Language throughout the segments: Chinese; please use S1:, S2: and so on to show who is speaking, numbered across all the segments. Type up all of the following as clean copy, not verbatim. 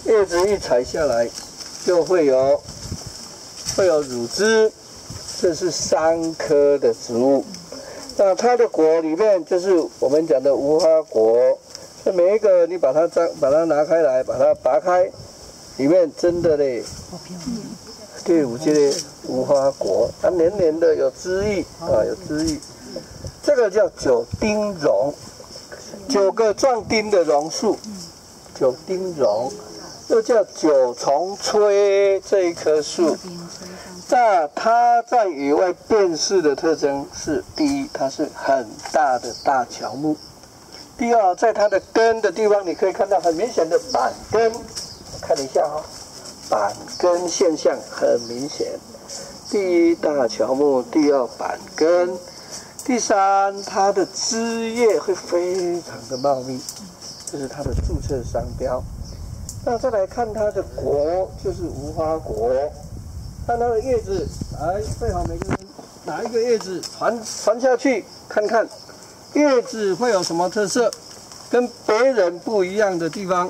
S1: 叶子一采下来，就会有乳汁，这是3颗的植物。那它的果里面就是我们讲的无花果，这每一个你把它拿开来，把它拔开，里面真的嘞，对，有这个无花果，它黏黏的，有汁液啊，有汁液。这个叫9丁榕，9个壮丁的榕树，9丁榕，又叫9重崔这一棵树。那它在野外辨识的特征是：第一，它是很大的大乔木；第二，在它的根的地方，你可以看到很明显的板根，看一下哈、哦，板根现象很明显。第一，大乔木；第二，板根；第三，它的枝叶会非常的茂密，这是它的注册商标。那再来看它的果，就是无花果。看它的叶子，来，最好每个人拿一个叶子传下去，看看叶子会有什么特色，跟别人不一样的地方。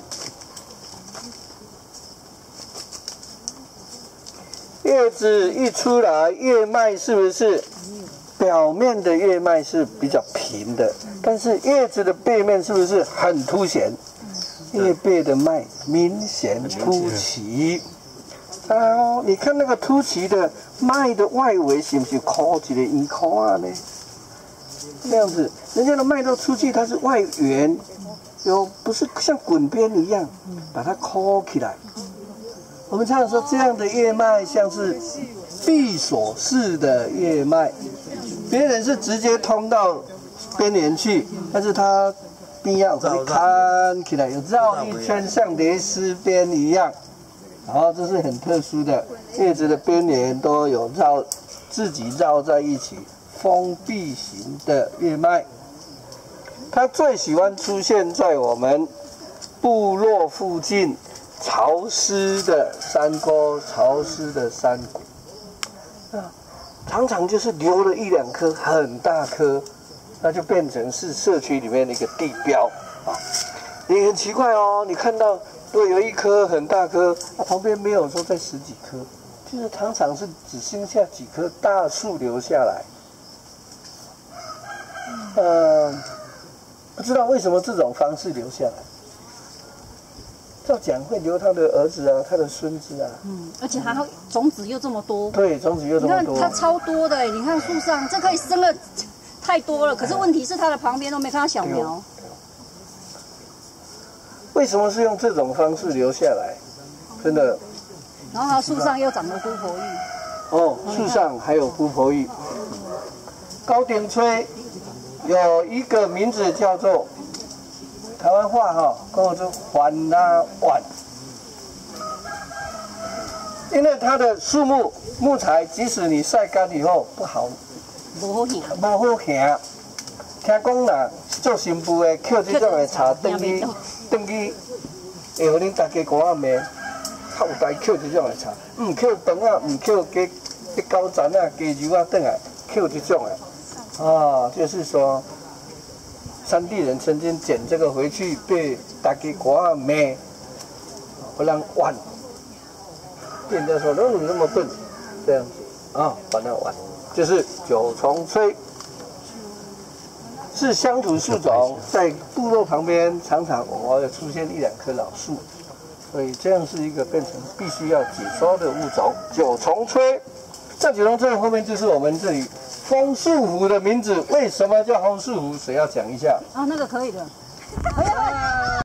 S1: 叶子一出来，叶脉是不是表面的叶脉是比较平的，但是叶子的背面是不是很凸显？叶背的脉明显凸起。哦，你看那个凸起的脉的外围是不是抠一个圆孔啊呢？这样子，人家的脉都出去，它是外缘，不是像滚边一样把它抠起来。我们常常说这样的叶脉像是闭锁式的叶脉，别人是直接通到边缘去，但是它边要可以看起来有绕一圈，像蕾丝边一样。然后这是很特殊的，叶子的边缘都有自己绕在一起，封闭型的叶脉。它最喜欢出现在我们部落附近潮湿的山沟、潮湿的山谷。常常就是留了1、2颗很大颗，那就变成是社区里面的一个地标啊。也很奇怪哦，你看到。如果有一颗很大颗，旁边没有说再10几颗，就是常常是只剩下几棵大树留下来。不知道为什么这种方式留下来。照讲会留他的儿子啊，他的孙子啊。
S2: 而且还种子又这么多。
S1: 对，种子又这么多。
S2: 你看它超多的，你看树上这可以生了太多了，可是问题是它的旁边都没看到小苗。
S1: 为什么是用这种方式留下来？真的。
S2: 然后它树上又长了姑婆芋。
S1: 哦，树上还有姑婆芋。高顶吹有一个名字叫做台湾话哈，跟我说环拉碗，因为它的树木材，即使你晒干以后不好，
S2: 不好行。
S1: 听讲啦，做新妇的捡这种的茶，回去，会互恁大家讲啊骂，较有代捡这种的茶，唔捡肠啊，唔捡鸡高层啊、鸡肉啊，转来捡这种的，就是说，山地人曾经捡这个回去，被大家讲啊骂，不让玩，变得说哪有那么笨，这样子啊，把它玩，就是9重崔。是乡土树种，在部落旁边常常偶尔出现1、2棵老树，所以这样是一个变成必须要解说的物种9重崔。这9重崔后面就是我们这里枫树湖的名字，为什么叫枫树湖？谁要讲一下？
S2: 那个可以的。哎呀，